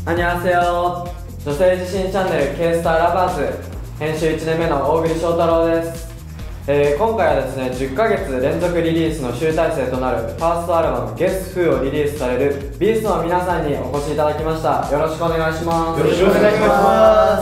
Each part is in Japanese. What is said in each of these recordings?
안녕하세요。女性自身チャンネル K スターラバーズ編集1年目の大栗翔太郎です。今回はですね、10ヶ月連続リリースの集大成となるファーストアルバム Guess Who をリリースされるビーストの皆さんにお越しいただきました。よろしくお願いします。 よろしくお願いします。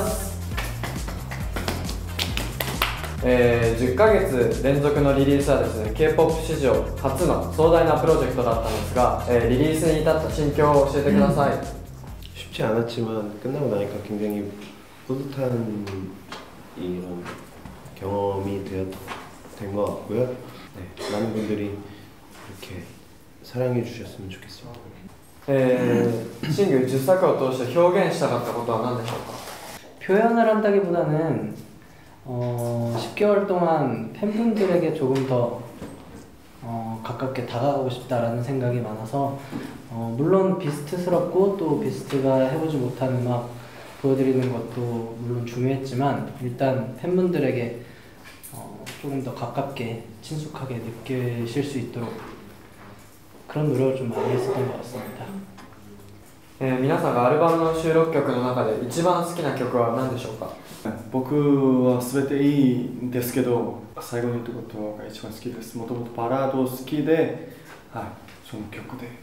10ヶ月連続のリリースはですね、K-POP 史上初の壮大なプロジェクトだったんですが、リリースに至った心境を教えてください。 쉽지 않았지만 끝나고 나니까 굉장히 뿌듯한 이런 경험이 된 것 같고요. 네, 많은 분들이 이렇게 사랑해 주셨으면 좋겠습니다. シングル10作を通して表現したかったことは何でしょうか？ 표현을 한다기보다는 10개월 동안 팬분들에게 조금 더 가깝게 다가가고 싶다라는 생각이 많아서 물론 비스트스럽고 또 비스트가 해보지 못한 음악 보여드리는 것도 물론 중요했지만 일단 팬분들에게 조금 더 가깝게 친숙하게 느끼실 수 있도록 그런 노력을 좀 많이 했었던 것 같습니다. 皆さんがアルバムの収録曲の中で一番好きな曲は何でしょうか？ 僕は全ていいんですけど、最後に言ったことが一番好きです。もともとバラード好きで、はい、その曲で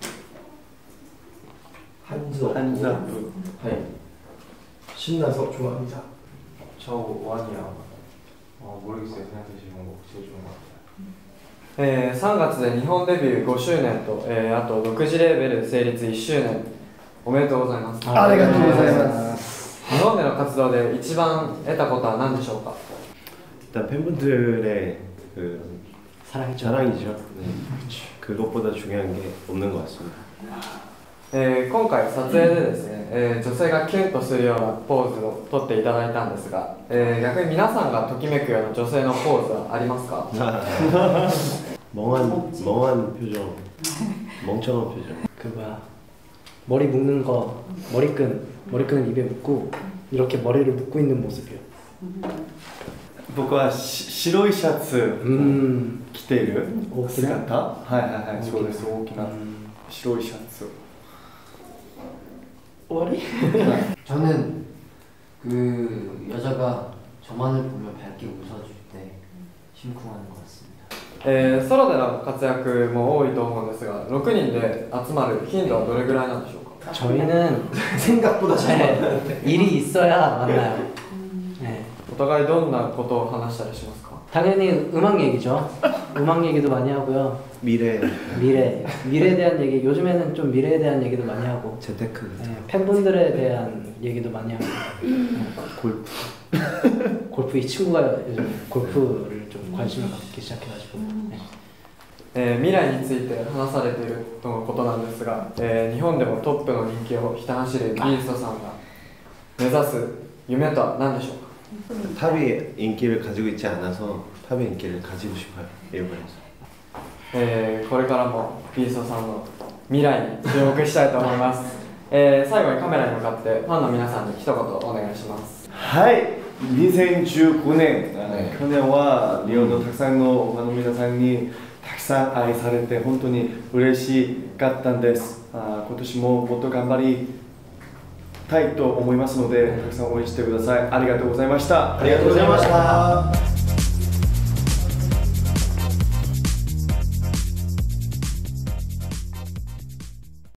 한즈 アップ。 네. 신나서 좋아합니다. 저 원이요. 모르겠어요. 그냥 드시는 거 제일 좋은 것 같아요. 3月で日本デビュー5周年と、あと独自レーベル成立1周年おめでとうございます。 ありがとうございます。 日本での活動で一番得たことは何でしょうか？ 일단 팬분들의 그 사랑이죠. 사랑이죠. 네. 그것보다 중요한 게 없는 것 같습니다. 今回撮影でですね、女性がキュンとするようなポーズを撮っていただいたんですが、逆に皆さんがときめくような女性のポーズはありますか？ 멍한 표정, 멍청한 표정. 그 뭐야 머리 묶는 거 머리끈을 입에 묶고 이렇게 머리를 묶고 있는 모습이요. 僕は白いシャツ着ている姿、はいはいはい、そうです。大きな白いシャツ。 머리? 저는 그 여자가 저만을 보며 밝게 웃어줄 때 심쿵하는 것 같습니다. ソロでの活躍も多いと思うんですが、6人で集まる頻度はどれぐらいなんでしょうか？ 저희는 생각보다 잘 만나는데 일이 있어야 만나요. 네. お互いどんなことを話したりしますか？ 당연히 음악 얘기죠. 음악 얘기도 많이 하고요. 미래에 미래에 대한 얘기, 요즘에는 좀 미래에 대한 얘기도 많이 하고 재테크, 네, 팬분들에 대한 얘기도 많이 하고 골프 이 친구가 요즘 골프를 좀 관심을 갖기 시작해가지고 네. 未来について話されているとのことなんですが、日本でもトップの人気をひた走るビーストさんが目指す夢とは何でしょうか？ 탑이 인기를 가지고 있지 않아서 탑의 인기를 가지고 싶어요. 일본에서. これからもビーストさんの未来に注目したいと思います。最後にカメラに向かってファンの皆さんに一言お願いします。 はい、2019年、去年はリオのたくさんのファンの皆さんにたくさん愛されて本当に嬉しかったんです。今年ももっと頑張りたいと思いますので、たくさん応援してください。ありがとうございました。 ありがとうございました。